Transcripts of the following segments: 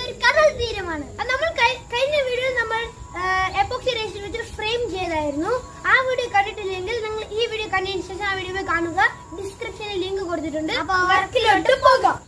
കടൽ തീരമാണ്. നമ്മൾ കഴിഞ്ഞ വീഡിയോ നമ്മൾ എപ്പോക്സി റൈസിൽ വെച്ച് ഫ്രെയിം ചെയ്തായിരുന്നു. ആ വീഡിയോ കണ്ടിട്ടില്ലെങ്കിൽ നിങ്ങൾ ഈ വീഡിയോ കണ്ടതിന് ശേഷം ആ വീഡിയോ കാണുക. ഡിസ്ക്രിപ്ഷനിൽ ലിങ്ക് കൊടുത്തിട്ടുണ്ട്. അപ്പോൾ വർക്കിലോട്ട് പോകാം.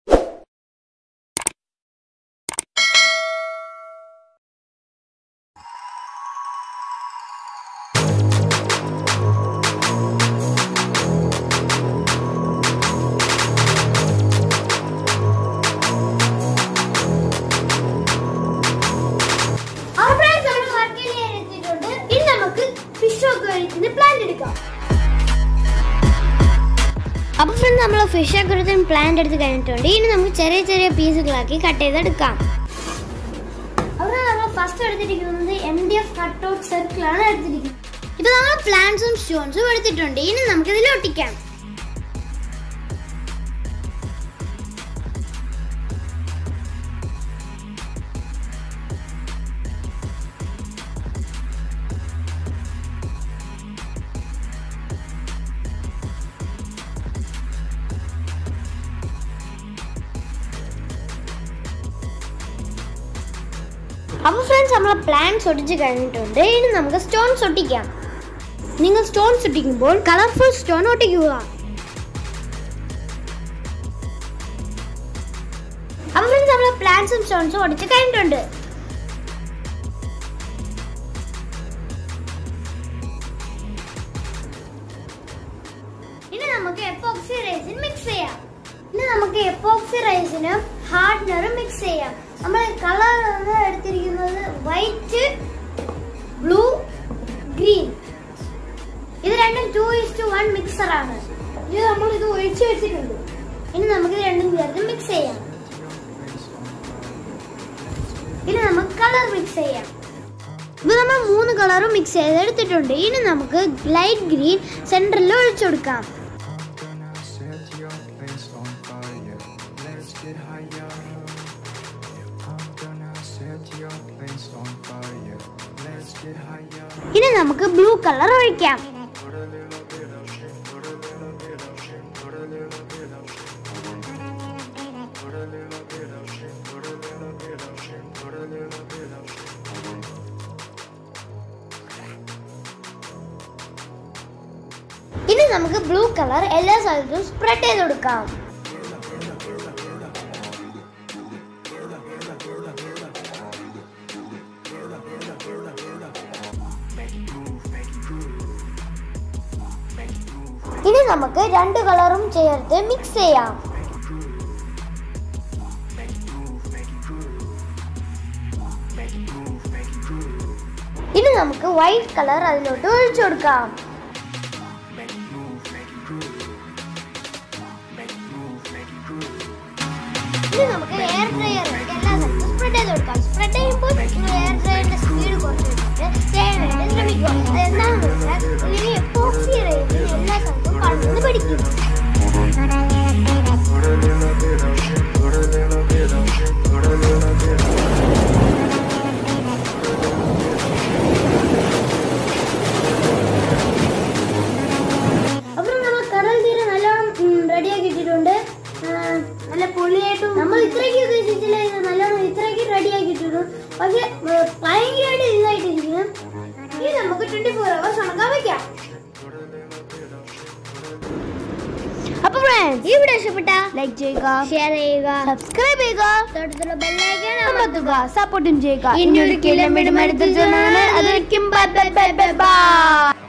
അപ്പോൾ ഫ്രണ്ട് നമ്മൾ ഫിഷ് അക്വേറിയത്തിന് പ്ലാന്റ് എടുത്ത് കഴിഞ്ഞിട്ടുണ്ട്. ഇനി നമുക്ക് ചെറിയ ചെറിയ പീസുകളാക്കി കട്ട് ചെയ്തെടുക്കാം. അവിടെ നമ്മൾ ഫസ്റ്റ് എടുത്തിരിക്കുന്നത് MDF കട്ടൗട്ട് സർക്കിളാണ് എടുത്തിരിക്കുന്നത്. ഇപ്പൊ നമ്മൾ പ്ലാന്റ്സും സ്റ്റോൺസും എടുത്തിട്ടുണ്ട്. ഇനി നമുക്ക് ഇതിൽ ഒട്ടിക്കാം. അപ്പോൾ ഫ്രണ്ട്സ് നമ്മൾ പ്ലാന്റ്സ് ഒട്ടിച്ച് കഴിഞ്ഞിട്ടുണ്ട്. ഇനി നമുക്ക് സ്റ്റോൺസ് ഒട്ടിക്കാം. നിങ്ങൾ സ്റ്റോൺസ് ഒട്ടിക്കുമ്പോൾ കളർഫുൾ സ്റ്റോൺ ഒട്ടിക്കുക. അപ്പോൾ ഫ്രണ്ട്സ് നമ്മൾ പ്ലാന്റ്സും സ്റ്റോൺസും ഒട്ടിച്ച് കഴിഞ്ഞിട്ടുണ്ട്. ഇനി നമുക്ക് എപ്പോക്സി റൈസിൻ മിക്സ് ചെയ്യാം. ഇനി നമുക്ക് എപ്പോക്സി റൈസിനും ഹാർഡനറും മിക്സ് ചെയ്യാം. നമ്മൾ കളർ എടുത്തിരിക്കുന്നത് വൈറ്റ്, ബ്ലൂ, ഗ്രീൻ. ഇത് രണ്ടും 2:1 മിക്സറാണ്. ഇത് നമ്മൾ ഇത് ഒഴിച്ചു വെച്ചിട്ടുണ്ട്. ഇനി നമുക്ക് ഇത് രണ്ടും ചേർത്ത് മിക്സ് ചെയ്യാം. ഇനി നമുക്ക് കളർ മിക്സ് ചെയ്യാം. ഇത് നമ്മൾ 3 കളറും മിക്സ് ചെയ്തെടുത്തിട്ടുണ്ട്. ഇനി നമുക്ക് ലൈറ്റ് ഗ്രീൻ സെന്ററിൽ ഒഴിച്ചു കൊടുക്കാം. ഇനി നമുക്ക് ബ്ലൂ കളർ ഒഴിക്കാം. ഇനി നമുക്ക് ബ്ലൂ കളർ എല്ലാ സ്ഥലത്തും സ്പ്രെഡ് ചെയ്ത് കൊടുക്കാം. ഇനി നമുക്ക് 2 കളറും ചേർത്ത് മിക്സ് ചെയ്യാം. ഇനി നമുക്ക് വൈറ്റ് കളർ അതിലോട്ട് ഒഴിച്ചു കൊടുക്കാം. ഇനി നമുക്ക് എയർ ഡ്രയർ എല്ലാ സ്ഥലത്തും സ്പ്രെഡ് ചെയ്ത് കൊടുക്കാം. സ്പ്രെഡ് ചെയ്യുമ്പോൾ എയർ ഡ്രയറിന്റെ സ്പീഡ് കുറച്ചിട്ട് ചെയ്യാനായിട്ട് ശ്രമിക്കുക. അതെന്താണെന്ന് വെച്ചാൽ ഇനി എപ്പോക്സി റൈസിൻ എല്ലാ സ്ഥലത്തും പടർന്ന് പിടിക്കും. അപ്പോൾ നമ്മൾ കടൽ തീരെ നല്ലോണം റെഡിയാക്കിയിട്ടുണ്ട്. നല്ല പൊളിയായിട്ടും നമ്മൾ ഇത്രയ്ക്ക് ഉദ്ദേശിച്ചില്ല. ഇത് നല്ലോണം ഇത്രയ്ക്ക് റെഡിയാക്കിയിട്ടുണ്ട്. പക്ഷെ ഭയങ്കരമായിട്ട് ഇതായിട്ടിരിക്കണം. ഇനി നമുക്ക് 24 hours ഉണക്കാൻ വെക്കാം. അപ്പോൾ ഫ്രണ്ട്സ് ഈ വീഡിയോ ഇഷ്ടപ്പെട്ട ലൈക്ക് ചെയ്യുക, ഷെയർ ചെയ്യുക, സബ്സ്ക്രൈബ് ചെയ്യുക, തൊട്ടടുത്തുള്ള ബെൽ ഐക്കൺ അമർത്തുക, സപ്പോർട്ടും ചെയ്യുക. ഇനി ഒരിക്കലും വീണ്ടും അടുത്ത ജന്മമാണ്. അതൊരിക്കും ബൈ ബൈ ബൈ ബൈ.